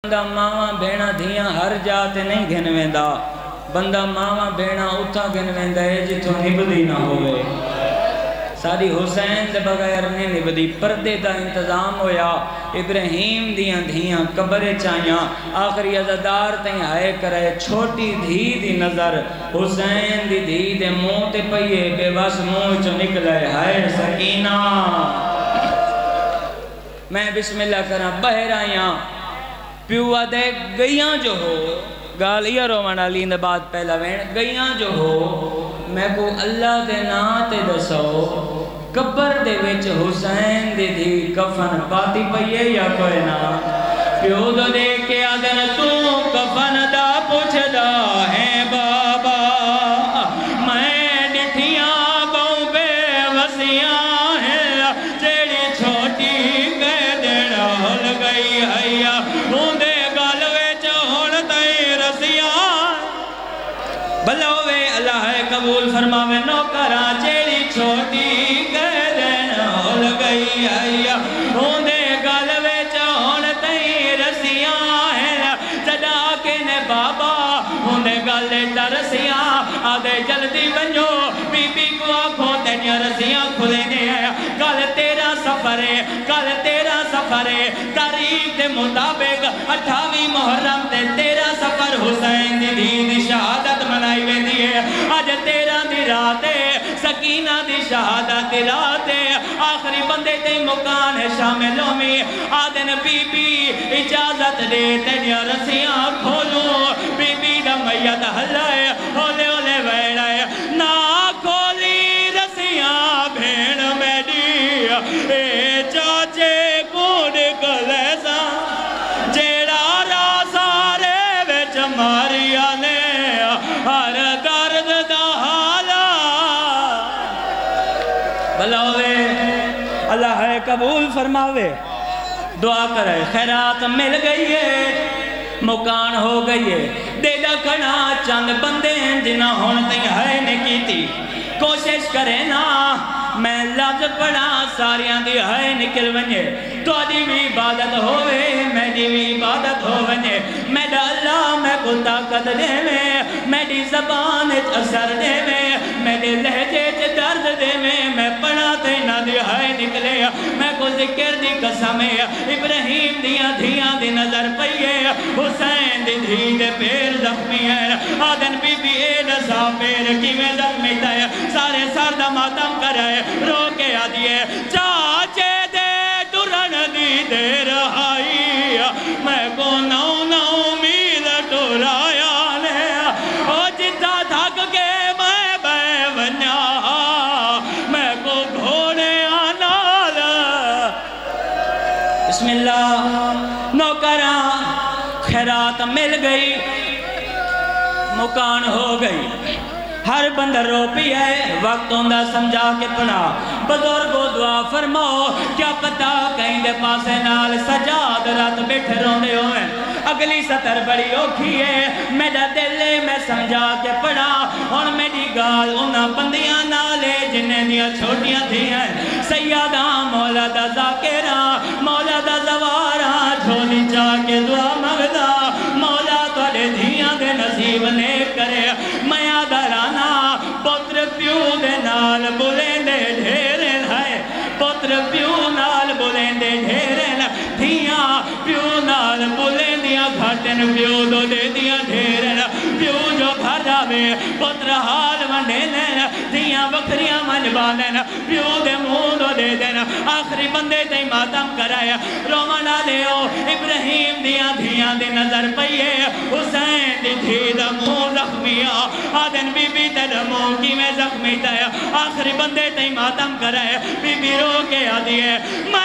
بندہ ماواں بھیڑاں دھیاں ہر جاتے نہیں گھن ویندا، بندہ ماواں بھیڑاں اتھا گھن ویندا ہے جتھوں نبدی نہ ہوئے۔ ساری حسین دے بغیر نہیں نبدی، پردے دا انتظام ہویا، ابراہیم دیاں دھیاں قبرے چاہیاں، آخری عزادار تیں ہائے کرے چھوٹی دھی دی نظر، حسین دی دھی دے منہ تے پئیے بے بس منہ چو نکلے ہائے سکینہ۔ میں بسم اللہ کرا بہر آیاں پیوا دے گئیاں جو ہو، گال یہ رومانا لین دے بعد پہلا وین گئیاں جو ہو، میں کو اللہ دے نا تے دسو قبر دے وچ حسین دے دی کفن پاتی پئیے یا کوئی نا؟ پیو دو دے کے آدن تو کفن دا پوچھ دا ہے بابا، میں ڈٹھیاں باؤں بے وسیاں ہیں، جیڑی چھوٹی گئے دینا ہل گئی ہے، ہوندے گالوے چہون تائیں رسیاں، بلوے اللہ قبول فرماوے نوکراں، جیڑی چھوٹی گئے دینا ہل گئی ہے، ہوندے گالوے چہون تائیں رسیاں ہیں، جدا کے نے بابا ہوندے گالے ترسیاں، آدھے جلدی بنجو بی بی کو آنکھوں تینیاں رسیاں کھلے ہیں، کل تیرا سفر ہے، کل تیرا سفر ہے، تاریخ دے مطابق 28 محرم تے تیرا سفر حسین دی دھی شہادت منائی ویندی ہے، آج تیرا دی رات ہے، سکینہ دی شہادت دی رات ہے، آخری بندے تے مکان ہے شاملوں میں، آدن بی بی اجازت دے تینیاں رسیاں کھولوں، بی بی دا میت ہلائے، ہولے ہولے ویڑائے، نا کھولی رسیاں بھین میڈی، اے چاچے کون کلے سا، جیڑا راسارے وچ ماریا نے، ہر درد دا حالا، بلاوے اللہ قبول فرماوے، دعا کرے خیرات مل گئی ہے، مکان ہو گئی ہے، دے دا کھنا چند بندے ہیں جنہ ہونتے ہیں نکی تھی، کوشش کرے نا میں لفظ پڑھا ساریاں دی ہے نکل ونجے، تو آدھی بھی عبادت ہوئے، میری بھی عبادت ہو ونجے، میڈا اللہ میں کو طاقت دے میری زبان اثر دے میرے لہجے چ درد دے میں پڑھا تے نہ دی ہے نکلے، میں کو ذکر دی قسم ابراہیم دیاں دھیاں دی نظر پئیے، حسین دی دھی دے پیر زخمی ہے، آدن بی بی اے نسا پیر کی میں زخمی تے سارے سر دا ماتم کرائے، رو کے آدھیے چاچے دے ٹرن دی دیر آئی، میں کو نو میل ٹرایا لے، او جتا تھک کے میں بے ونیا، میں کو گھوڑے آنال، بسم اللہ نوکراں خیرات مل گئی، مکان ہو گئی، ہر بندہ رو پی ہے، وقت ہوندہ سمجھا کے پڑھا، بزرگو دعا فرماؤ، کیا پتا کہیں دے پاسے نال سجاد رات بیٹھے روندے ہوئے، اگلی سطر بڑی اوکھی ہے، میرا دلے میں سمجھا کے پڑھا، اور میری گال انہاں بندیاں نالے جنہیں دیا چھوٹیاں تھی ہیں، سیادہ مولا دا ذاکرہ، مولا دا زوارہ، جھولی چاہ کے دعا مغدہ، مولا توڑے دھیاں دے نصیب نیک کرے، میاں درانا پتر پیو دے نال بلین دے ڈھیرن ہے، پتر پیو نال بلین دے ڈھیرن، دھیاں پیو نال بلین دیا گھٹن، پیو دو دے دیا ڈھیرن، پیو جو گھر جاوے پتر حال ونڈیلن، دھیاں بکریاں منبالن، پیو دے منہ دو دے دن، آخری بندے تے ماتم کرائے، رومانہ لیو ابراہیم دیا دھیاں دے نظر پئیے، حسین دی دھی دا منہ زخمیہ، آدن بی بی تے منہ کی میں زخمی تے، آخری بندے تے ماتم کرائے، بی بی رو کے آدھیے